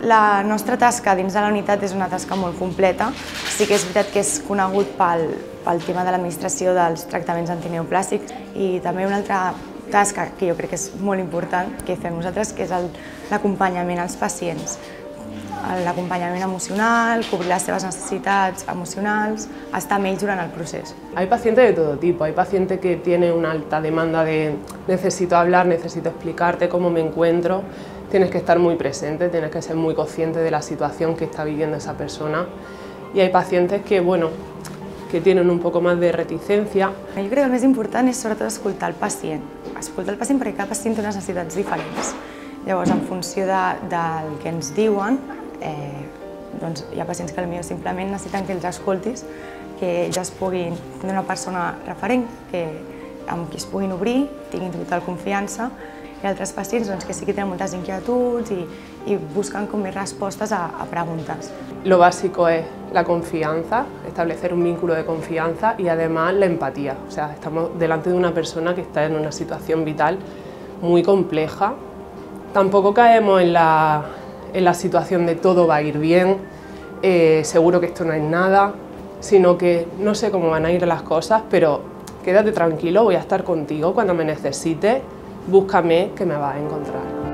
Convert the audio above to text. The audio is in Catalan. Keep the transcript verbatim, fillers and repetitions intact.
La nostra tasca dins de la unitat és una tasca molt completa. Sí que és veritat que és conegut pel, pel tema de l'administració dels tractaments antineoplàstics i també una altra tasca que jo crec que és molt important que fem nosaltres, que és l'acompanyament als pacients. L'acompanyament emocional, cobrir les seves necessitats emocionals, estar amb ells durant el procés. Hay pacientes de todo tipo, hay pacientes que tienen una alta demanda de necesito hablar, necesito explicarte cómo me encuentro. Tienes que estar muy presente, tienes que ser muy consciente de la situación que está viviendo esa persona. Y hay pacientes que, bueno, que tienen un poco más de reticencia. Jo crec que el més important és sobretot escoltar el pacient. Escoltar el pacient perquè cada pacient té unes necessitats diferents. Llavors, en funció de, del que ens diuen, eh, doncs hi ha pacients que potser simplement necessiten que els escoltis, que ells es puguin tenir una persona referent, que, amb qui es puguin obrir, tinguin total confiança, i altres pacients doncs, que sí que tenen moltes inquietuds i, y buscan como respuestas a, a preguntas. Lo básico es la confianza, establecer un vínculo de confianza y además la empatía. O sea, estamos delante de una persona que está en una situación vital muy compleja. Tampoco caemos en la, en la situación de todo va a ir bien, eh, seguro que esto no es nada, sino que no sé cómo van a ir las cosas, pero quédate tranquilo, voy a estar contigo cuando me necesites, búscame que me vas a encontrar.